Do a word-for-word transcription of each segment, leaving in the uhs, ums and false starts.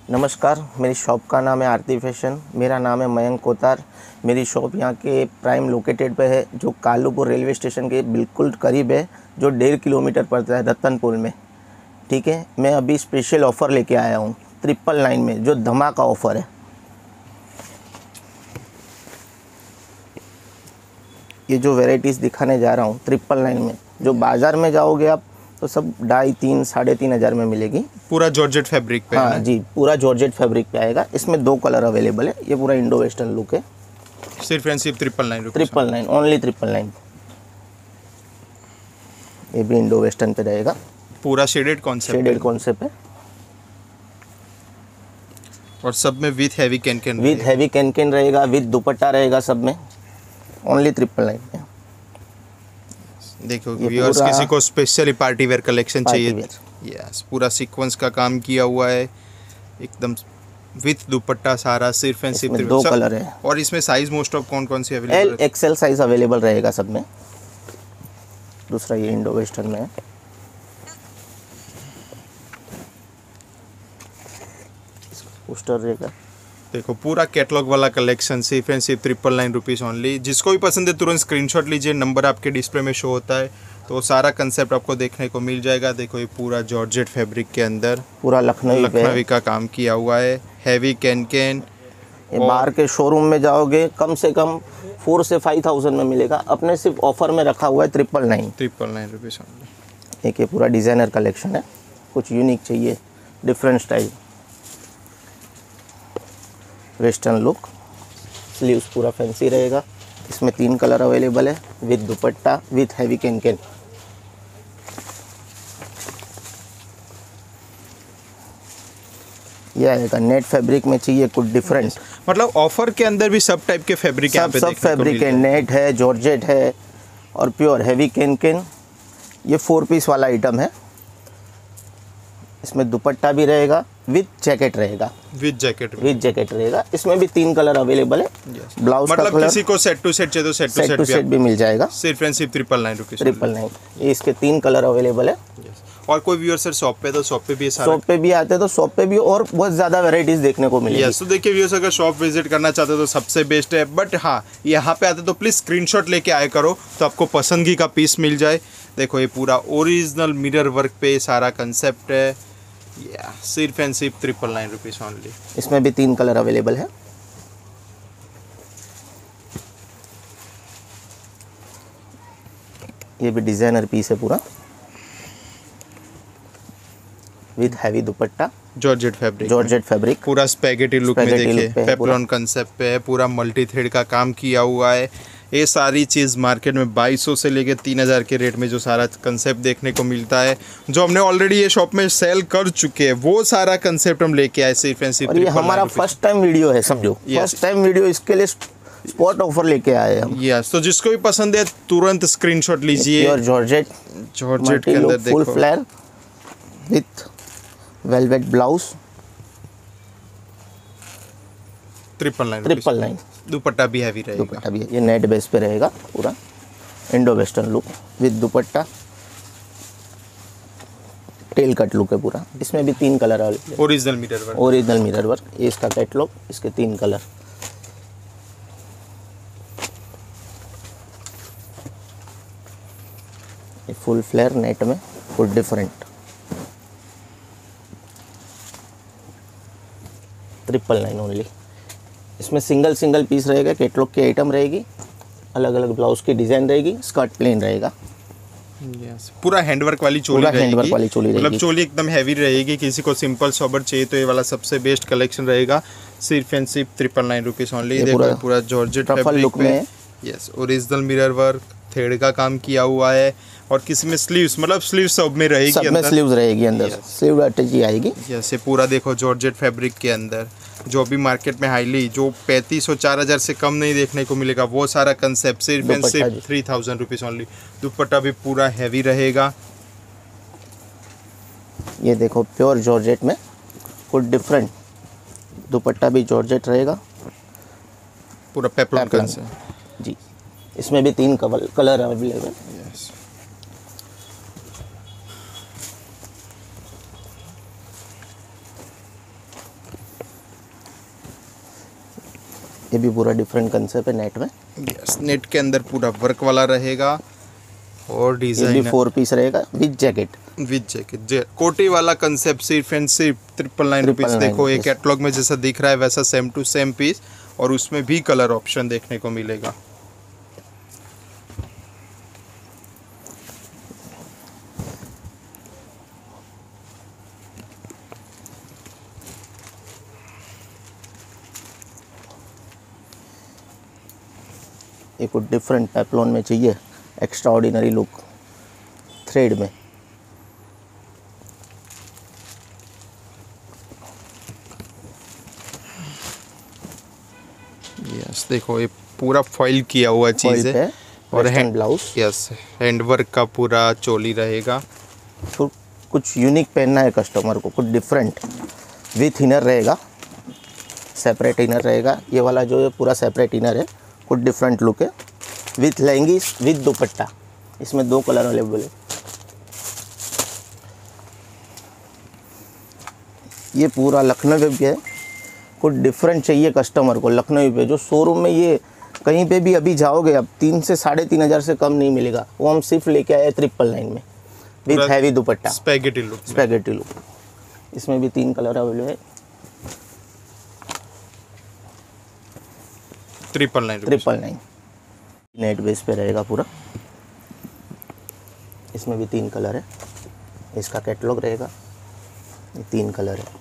नमस्कार, मेरी शॉप का नाम है आरती फैशन। मेरा नाम है मयंक कोतार। मेरी शॉप यहाँ के प्राइम लोकेटेड पे है, जो कालूपुर रेलवे स्टेशन के बिल्कुल करीब है, जो डेढ़ किलोमीटर पड़ता है रतनपुर में। ठीक है, मैं अभी स्पेशल ऑफ़र लेके आया हूँ ट्रिपल नाइन में, जो धमाका ऑफ़र है। ये जो वेराइटीज़ दिखाने जा रहा हूँ ट्रिपल नाइन में, जो बाज़ार में जाओगे आप तो सब ढाई तीन साढ़े तीन हज़ार में मिलेगी। पूरा जॉर्जेट फैब्रिक पे। हाँ जी, पूरा जॉर्जेट फैब्रिक पे आएगा। इसमें दो कलर अवेलेबल है। ये पूरा इंडो वेस्टर्न लुक है। सिर्फ एंड सिर्फ triple nine triple nine only triple nine. ये भी इंडो वेस्टर्न पे रहेगा। पूरा शेडेड कॉन्सेप्ट शेडेड कॉन्सेप्ट है और सब में with heavy can can with heavy can can रहेगा, विथ दुपट्टा रहेगा, सब में ओनली ट्रिपल नाइन में। देखो व्यूअर्स, किसी को स्पेशली पार्टी वेयर कलेक्शन चाहिए, यस, पूरा सीक्वेंस का काम किया हुआ है एकदम विथ दुपट्टा सारा, सिर्फ एंड सिर्फ दो कलर है। और इसमें साइज मोस्ट ऑफ कौन कौन सी अवेलेबल है? एल एक्सएल साइज अवेलेबल रहेगा सब में। दूसरा ये इंडो वेस्टर्न में है। पोस्टर रहेगा। देखो पूरा कैटलॉग वाला कलेक्शन, सिर्फ एंड सिर्फ ट्रिपल नाइन रुपीज़ ओनली। जिसको भी पसंद है तुरंत स्क्रीनशॉट लीजिए, नंबर आपके डिस्प्ले में शो होता है, तो सारा कंसेप्ट आपको देखने को मिल जाएगा। देखो ये पूरा जॉर्जेट फैब्रिक के अंदर पूरा लखनवी लखनवी का काम किया हुआ है, हैवी कैन कैन। ये बाहर के शोरूम में जाओगे कम से कम फोर से फाइव थाउजेंड में मिलेगा, अपने सिर्फ ऑफर में रखा हुआ है triple nine triple nine rupees only. एक ये पूरा डिज़ाइनर कलेक्शन है, कुछ यूनिक चाहिए, different style, western look. Sleeves पूरा फैंसी रहेगा। इसमें तीन कलर अवेलेबल है, with dupatta, with heavy can can. यह आएगा नेट फैब्रिक में, चाहिए कुछ डिफरेंट। मतलब ऑफर के अंदर भी सब टाइप के फैब्रिक यहाँ पे सब देखने को फैब्रिक है, मिल नेट है, जॉर्जेट है और प्योर हैवी कैन कैन। ये फोर पीस वाला आइटम है। इसमें दुपट्टा भी रहेगा, विथ जैकेट रहेगा, विद जैकेट विथ जैकेट रहेगा। इसमें भी तीन कलर अवेलेबल है। ब्लाउज मतलब का कलर, किसी को सेट टू सेट चाहिए तो set two set set two set भी मिल जाएगा। सिर्फ एंड सिर्फ triple nine rupees triple nine. ये इसके तीन कलर अवेलेबल है। और कोई व्यूअर सर शॉप पे तो शॉप पे भी सारा शॉप पे भी आते हैं तो शॉप पे भी और बहुत ज़्यादा वैरायटीज़ देखने को मिलेगी। यस, तो देखिए व्यूअर्स, अगर शॉप विजिट करना चाहते हो तो सबसे बेस्ट है। बट हाँ, यहाँ पे आते तो प्लीज़ स्क्रीनशॉट लेके आया करो तो आपको पसंदगी का पीस मिल जाए। देखो ये पूरा ओरिजिनल मिरर वर्क पे सारा कंसेप्ट है। या सिर्फ एंड सिर्फ ट्रिपल नाइन रुपीज़ ओनली। इसमें भी तीन कलर अवेलेबल है। ये भी डिजाइनर पीस है पूरा, with heavy dupatta, georgette fabric georgette fabric, पूरा स्पैगेटी लुक में स्पैगेटी देखिए, लुक पे है पेप्लॉन कंसेप्ट पे है, पूरा मल्टी थ्रेड का काम किया हुआ है। ये सारी चीज़ मार्केट में बाईस सौ से लेके तीन हज़ार के रेट में जो सारा कंसेप्ट देखने को मिलता है, जो हमने ऑलरेडी ये शॉप में सेल कर चुके हैं, वो सारा कंसेप्ट हम लेके आए सिर्फ एंड सिर्फ। और ये हमारा फर्स्ट टाइम वीडियो है, समझो, फर्स्ट टाइम वीडियो, इसके लिए स्पॉट ऑफर लेके आए हम। यस, तो जिसको भी पसंद है तुरंत स्क्रीनशॉट लीजिए। और जॉर्जेट जॉर्जेट के अंदर फुल देखो flare with velvet blouse, triple nine triple nine. Dupatta भी हैवी रहेगा। दुपट्टा भी है, ये नेट बेस पे रहेगा, पूरा Indo western look with dupatta, tail cut look है पूरा। इसमें भी तीन colour available, original mirror work, original mirror work. ये इसका कैटलॉग, इसके तीन कलर। ये फुल फ्लेयर नेट में, full different, triple nine only. इसमें सिंगल सिंगल पीस रहेगा, कैटलॉग की आइटम रहेगी, अलग अलग ब्लाउज की डिजाइन रहेगी, स्कर्ट प्लेन रहेगा। yes, पूरा हैंडवर्क वाली चोली पूरा रहेगी। हैंडवर्क वाली चोली मतलब रहेगी। चोली एकदम हैवी रहेगी। किसी को सिंपल सोबर चाहिए तो ये वाला सबसे बेस्ट कलेक्शन रहेगा, सिर्फ एंड सिर्फ ट्रिपल नाइन रुपीज़ ओनली। देखो पूरा, पूरा जॉर्जेट ट्रफल लुक में, yes, original mirror work, thread का काम किया हुआ है। और किसी में स्लीव्स, मतलब स्लीव सब में रहेगी, सब में स्लीव्स रहेगी अंदर, स्लीव अटैच ही आएगी। जैसे पूरा देखो जॉर्जेट फैब्रिक के अंदर, जो भी मार्केट में हाईली जो पैंतीस सौ चार हज़ार से कम नहीं देखने को मिलेगा, वो सारा कंसेप्ट सिर्फ एंड सिर्फ three thousand rupees only. Dupatta भी पूरा हैवी रहेगा। ये देखो प्योर जॉर्जेट में, कुछ डिफरेंट, दुपट्टा भी जॉर्जेट रहेगा, पूरा पेप्लॉन कंसेप्ट जी। इसमें भी तीन कलर अवेलेबल। यस, ये भी पूरा डिफरेंट कंसेप्ट है नेट में। यस, नेट के अंदर पूरा वर्क वाला रहेगा और ये भी डिजाइन फोर पीस रहेगा विद जैकेट। विद जैकेट, जे कोटी वाला कंसेप्ट सिर्फ एंड सिर्फ ट्रिपल नाइन रुपीज। देखो ये कैटलॉग में जैसा दिख रहा है वैसा सेम टू सेम पीस, और उसमें भी कलर ऑप्शन देखने को मिलेगा। ये कुछ डिफरेंट पेप्लॉन में चाहिए, एक्स्ट्रा ऑर्डिनरी लुक थ्रेड में। यस, देखो ये पूरा फॉइल किया हुआ चीज़ है और hand blouse. Yes, hand work का पूरा चोली रहेगा। तो कुछ यूनिक पहनना है कस्टमर को, कुछ डिफरेंट। विथ इनर रहेगा, सेपरेट इनर रहेगा। ये वाला जो है पूरा सेपरेट इनर है, कुछ डिफरेंट लुक है। विथ लहंगी विथ दुपट्टा, इसमें दो कलर अवेलेबल है। ये पूरा लखनऊ पे है, कुछ डिफरेंट चाहिए कस्टमर को। लखनऊ पे जो शोरूम में ये कहीं पे भी अभी जाओगे अब तीन से साढ़े तीन हज़ार से कम नहीं मिलेगा। वो हम सिर्फ लेके आए ट्रिपल नाइन में with heavy dupatta, spaghetti look. Spaghetti look. इसमें भी तीन कलर अवेलेबल है। Triple nine triple nine net base पे रहेगा पूरा। इसमें भी तीन कलर है, इसका कैटलॉग रहेगा। ये तीन कलर है।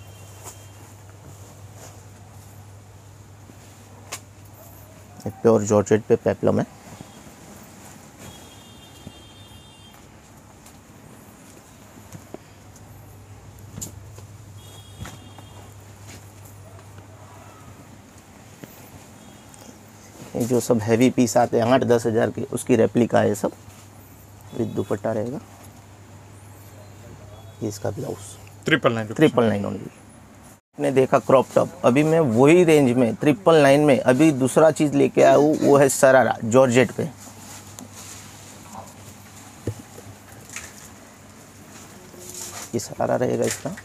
ये प्योर जॉर्जेट पे पेप्लम है। ये जो सब हैवी पीस आते हैं आठ दस हज़ार के, उसकी रेप्लिका है सब। विद दुपट्टा रहेगा। ये इसका blouse triple nine triple nine only. ने देखा क्रॉप टॉप, अभी मैं वही रेंज में ट्रिपल नाइन में अभी दूसरा चीज़ लेके आया हूँ, वो है सरारा जॉर्जेट पे। ये सरारा रहेगा इसका।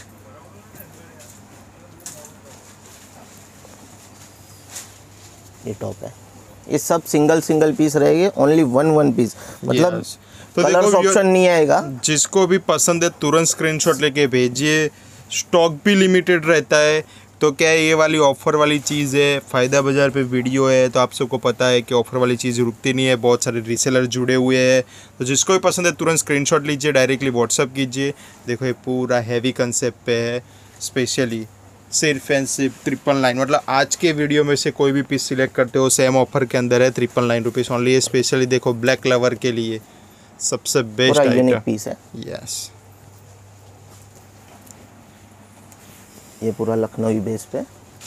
ये टॉप है। ये सब सिंगल सिंगल पीस रहेंगे, ओनली वन वन पीस, मतलब Yes. तो कलर्स देखो, ऑप्शन नहीं आएगा। जिसको भी पसंद है तुरंत स्क्रीनशॉट लेके भेजिए। स्टॉक भी लिमिटेड रहता है। तो क्या है, ये वाली ऑफ़र वाली चीज़ है, फ़ायदा बाज़ार पे वीडियो है, तो आप सबको पता है कि ऑफ़र वाली चीज़ रुकती नहीं है। बहुत सारे रीसेलर जुड़े हुए हैं, तो जिसको भी पसंद है तुरंत स्क्रीनशॉट लीजिए, डायरेक्टली व्हाट्सअप कीजिए। देखो ये पूरा हैवी कंसेप्ट पे है, स्पेशली सिर्फ एंड सिर्फ ट्रिपल नाइन। मतलब आज के वीडियो में से कोई भी पीस सिलेक्ट करते हो सेम ऑफर के अंदर है, ट्रिपल नाइन रुपीज़ ओनली। ये स्पेशली देखो ब्लैक लवर के लिए सबसे बेस्ट यूनिक पीस है। यस, ये पूरा लखनवी बेस पे।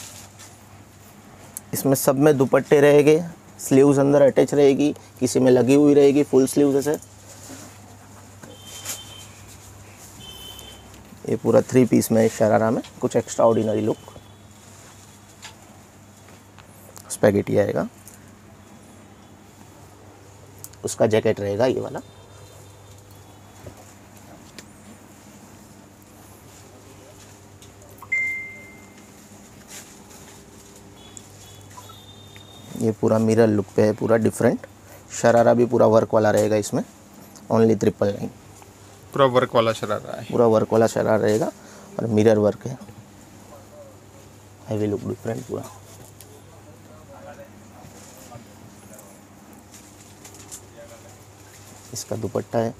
इसमें सब में दुपट्टे रहेंगे, स्लीव्स अंदर अटैच रहेगी, किसी में लगी हुई रहेगी फुल स्लीव्स से। ये पूरा थ्री पीस में शरारा में कुछ एक्स्ट्रा ऑर्डिनरी लुक। स्पैगेटी आएगा, उसका जैकेट रहेगा ये वाला। ये पूरा मिरर लुक पे है, पूरा डिफरेंट। शरारा भी पूरा वर्क वाला रहेगा इसमें, ओनली ट्रिपल नाइन। पूरा वर्क वाला शरारा है। पूरा वर्क वाला शरारा रहेगा और मिरर वर्क है। हैवी लुक डिफरेंट पूरा। इसका दुपट्टा है,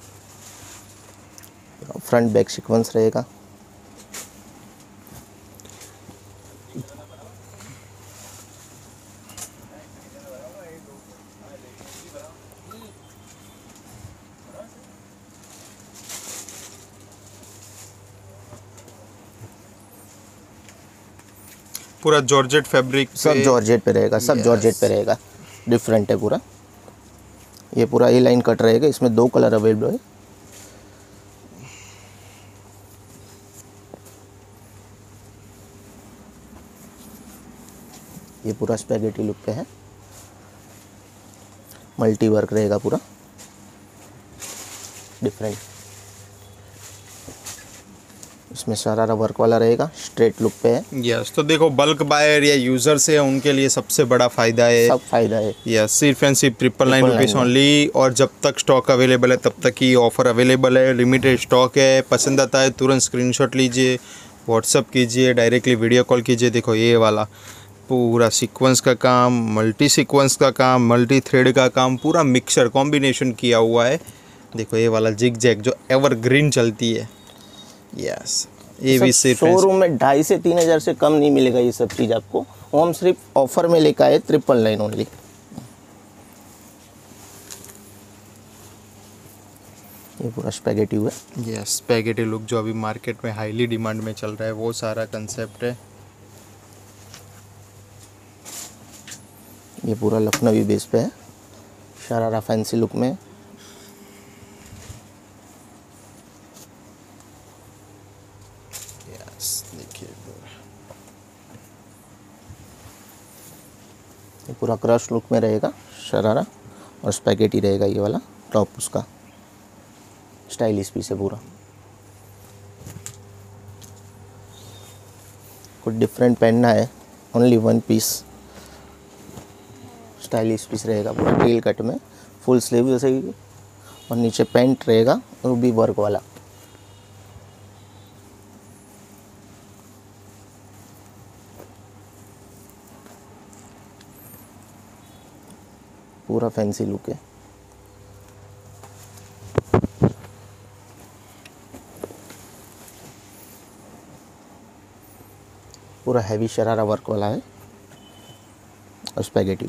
फ्रंट बैक सीक्वेंस रहेगा। पूरा जॉर्जेट फैब्रिक, सब जॉर्जेट पे रहेगा, सब जॉर्जेट पे रहेगा। डिफरेंट है पूरा। ये पूरा ए लाइन कट रहेगा, इसमें दो कलर अवेलेबल है। ये पूरा स्पैगेटी लुक पे है, मल्टी वर्क रहेगा पूरा डिफरेंट। इसमें शरारा वर्क वाला रहेगा, स्ट्रेट लुक पे है। यस, तो देखो बल्क बायर या यूजर्स है उनके लिए सबसे बड़ा फायदा है। सब फायदा है। यस, सिर्फ एंड सिर्फ ट्रिपल नाइन रुपीज़ ओनली, और जब तक स्टॉक अवेलेबल है तब तक ही ऑफर अवेलेबल है, लिमिटेड स्टॉक है। पसंद आता है तुरंत स्क्रीनशॉट लीजिए, व्हाट्सअप कीजिए, डायरेक्टली वीडियो कॉल कीजिए। देखो ये वाला पूरा सीक्वेंस का काम, मल्टी सीक्वेंस का काम, मल्टी थ्रेड का काम, पूरा मिक्सर कॉम्बिनेशन किया हुआ है। देखो ये वाला जिग जैग जो एवरग्रीन चलती है। यस, ये भी सिर्फ शोरूम में ढाई से तीन हज़ार से कम नहीं मिलेगा ये सब चीज़ आपको। हम सिर्फ ऑफर में लेकर आए ट्रिपल नाइन ओनली। ये पूरा स्पैगेटी हुआ। यस, स्पैगेटी लुक जो अभी मार्केट में हाईली डिमांड में चल रहा है, वो सारा कंसेप्ट है। ये पूरा लखनवी बेस पे है, शरारा फैंसी लुक में। यस, देखिए ये पूरा क्रश लुक में रहेगा शरारा, और स्पैगेटी रहेगा ये वाला टॉप उसका। स्टाइलिश पीस है पूरा। कुछ डिफरेंट पहनना है, only one piece stylish piece रहेगा पूरा टेल कट में, फुल स्लीव जैसे ही, और नीचे पैंट रहेगा वो भी वर्क वाला। पूरा फैंसी लुक है। पूरा हैवी शरारा वर्क वाला है और स्पैगेटी।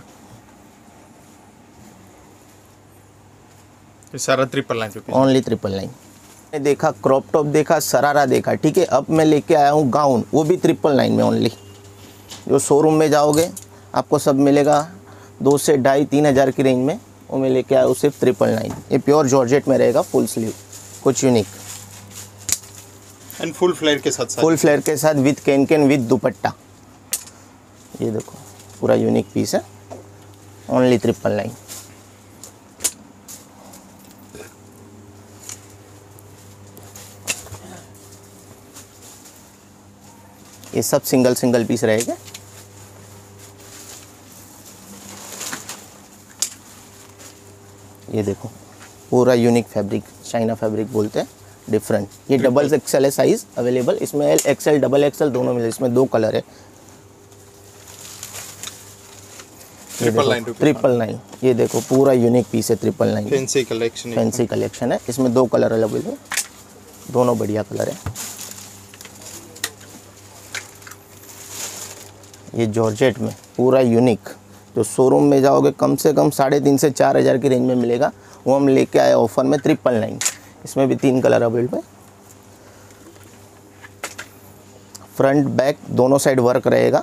सारा triple nine rupees only triple nine. मैंने देखा क्रॉप टॉप देखा, शरारा देखा, ठीक है। अब मैं लेके आया हूँ गाउन, वो भी ट्रिपल नाइन में ओनली। जो शोरूम में जाओगे आपको सब मिलेगा दो से ढाई तीन हज़ार की रेंज में, वो मैं लेके आया हूँ सिर्फ ट्रिपल नाइन। ये प्योर जॉर्जेट में रहेगा, फुल स्लीव, कुछ यूनिक एंड फुल फ्लेयर के साथ साथ फुल फ्लेयर के साथ with can can with dupatta. ये देखो पूरा यूनिक पीस है, ओनली ट्रिपल नाइन। ये सब सिंगल सिंगल पीस रहेगा। ये देखो पूरा यूनिक फैब्रिक, चाइना फैब्रिक बोलते हैं, डिफरेंट। ये डबल एक्सएल है साइज अवेलेबल, इसमें एल एक्सएल डबल एक्सएल दोनों मिले, इसमें दो कलर है। Triple nine triple nine. ये देखो पूरा यूनिक पीस है, triple nine fancy collection fancy collection है। इसमें दो कलर अवेलेबल है, दोनों बढ़िया कलर है। ये जॉर्जेट में पूरा यूनिक, जो शोरूम में जाओगे कम से कम साढ़े तीन से चार हज़ार की रेंज में मिलेगा, वो हम लेके आए ऑफर में ट्रिपल नाइन। इसमें भी तीन कलर अवेलेबल है। फ्रंट बैक दोनों साइड वर्क रहेगा।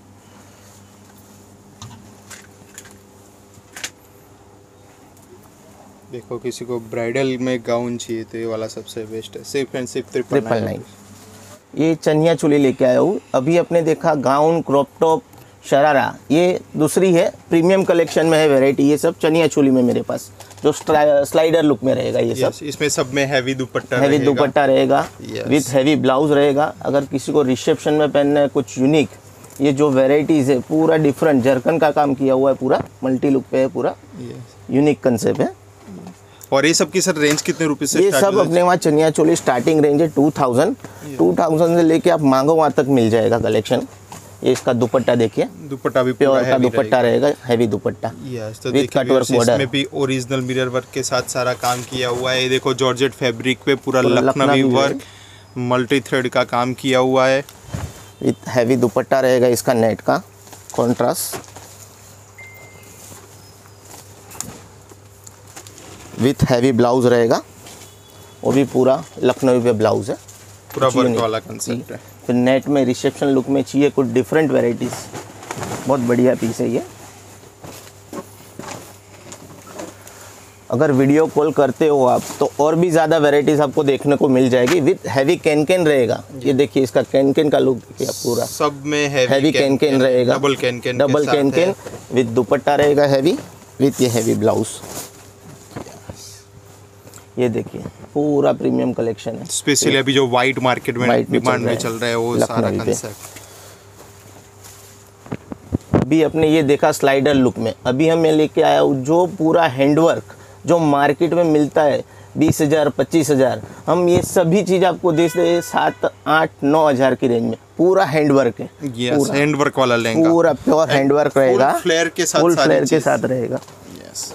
देखो किसी को ब्राइडल में गाउन चाहिए तो ये वाला सबसे बेस्ट है, सिर्फ एंड सिर्फ ट्रिपल ट्रिपल नाइन। ये चनिया चोली लेके आया हूँ। अभी आपने देखा गाउन, क्रॉप टॉप, शरारा, ये दूसरी है, प्रीमियम कलेक्शन में है वैरायटी। ये सब चनिया चोली में मेरे पास जो स्लाइडर लुक में रहेगा। ये सब इसमें सब में हैवी दुपट्टा हैवी रहेगा। दुपट्टा रहेगा Yes. विथ हैवी ब्लाउज रहेगा। अगर किसी को रिसेप्शन में पहनना है कुछ यूनिक, ये जो वेराइटीज़ है पूरा डिफरेंट जरकन का काम किया हुआ है, पूरा मल्टी लुक पे है, पूरा यूनिक कंसेप्ट है। और ये सब की सर रेंज कितने रुपए से ये start सब होता है? अपने वहाँ चनिया चोली स्टार्टिंग रेंज है टू थाउजेंड टू थाउजेंड से लेके आप मांगो वहाँ तक मिल जाएगा कलेक्शन। ये इसका दुपट्टा देखिए, दुपट्टा भी प्योर पूरा का heavy दुपट्टा रहेगा, हैवी दुपट्टा यस। तो विद देखिए कट वर्क viewers, बॉर्डर। इसमें भी ओरिजिनल मिरर वर्क के साथ सारा काम किया हुआ है। ये देखो जॉर्जेट फैब्रिक पे पूरा पूरा Lucknowi Lucknowi work, multi thread का काम किया हुआ है। विथ हैवी दुपट्टा रहेगा इसका, नेट का कॉन्ट्रास्ट विथ हैवी ब्लाउज रहेगा, वो भी पूरा लखनवी पे ब्लाउज है, पूरा कुछ वर्क unique। वाला कंसेप्ट है। फिर नेट में रिसेप्शन लुक में चाहिए कुछ डिफरेंट वेराइटीज़, बहुत बढ़िया पीस है ये। अगर वीडियो कॉल करते हो आप तो और भी ज़्यादा वेराइटीज़ आपको देखने को मिल जाएगी। विथ हैवी कैन कैन रहेगा। ये देखिए इसका कैन कैन का लुक देखिए आप, पूरा सब में हैवी हैवी कैन कैन रहेगा, double can can double can can with dupatta रहेगा हैवी, विथ ये हैवी ब्लाउज। ये देखिए पूरा प्रीमियम कलेक्शन है। स्पेशली अभी जो वाइट मार्केट में White में डिमांड चल में रहा चल है, रहा है वो सारा लखनवी पे। कंसेप्ट। अभी अपने ये देखा स्लाइडर लुक में, अभी हम मैं लेके आया हूँ जो पूरा हैंडवर्क जो मार्केट में मिलता है बीस हज़ार पच्चीस हज़ार, हम ये सभी चीज़ आपको दे रहे हैं सात आठ नौ हज़ार की रेंज में। पूरा हैंडवर्क है, यस, हैंडवर्क वाला लहंगा, पूरा प्योर हैंडवर्क रहेगा, फुल फ्लेयर के साथ, फुल सारी फ्लेयर के चीज़। साथ रहेगा। यस,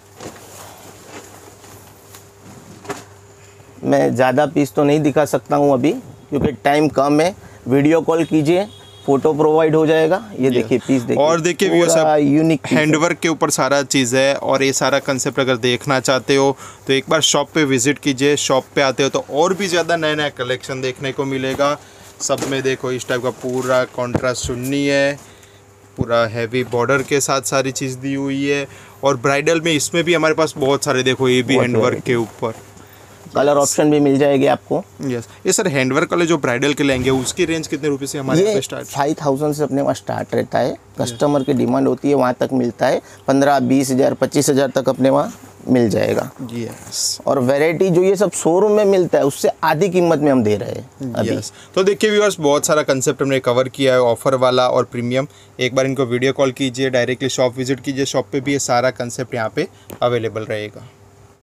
मैं ज़्यादा पीस तो नहीं दिखा सकता हूँ अभी क्योंकि टाइम कम है। वीडियो कॉल कीजिए, फोटो प्रोवाइड हो जाएगा। ये देखिए पीस देखिए, और देखिए व्यूअर्स, पूरा यूनिक हैंडवर्क के ऊपर सारा चीज़ है और ये सारा कंसेप्ट अगर देखना चाहते हो तो एक बार शॉप पे विजिट कीजिए। शॉप पे आते हो तो और भी ज़्यादा नया नया कलेक्शन देखने को मिलेगा। सब में देखो इस टाइप का पूरा कॉन्ट्रास्ट चुन्नी है, पूरा हैवी बॉर्डर के साथ सारी चीज़ दी हुई है। और ब्राइडल में इसमें भी हमारे पास बहुत सारे, देखो ये भी बहुत हैंडवर्क के ऊपर कलर ऑप्शन भी मिल जाएगी आपको। यस। ये सर हैंडवर्क वाले जो ब्राइडल के लहंगे उसकी रेंज कितने रुपए से हमारे यहाँ ये पे स्टार्ट? फाइव थाउजेंड से अपने वहाँ स्टार्ट रहता है। कस्टमर की डिमांड होती है वहाँ तक मिलता है। पंद्रह बीस हज़ार पच्चीस हज़ार तक अपने वहाँ मिल जाएगा। यस, और वैरायटी जो ये सब शोरूम में मिलता है उससे आधी कीमत में हम दे रहे हैं अभी। यस। तो देखिए व्यूअर्स, बहुत सारा कंसेप्ट हमने कवर किया है, ऑफर वाला और प्रीमियम। एक बार इनको वीडियो कॉल कीजिए, डायरेक्टली शॉप विजिट कीजिए। शॉप पे भी ये सारा कंसेप्ट यहाँ पे अवेलेबल रहेगा।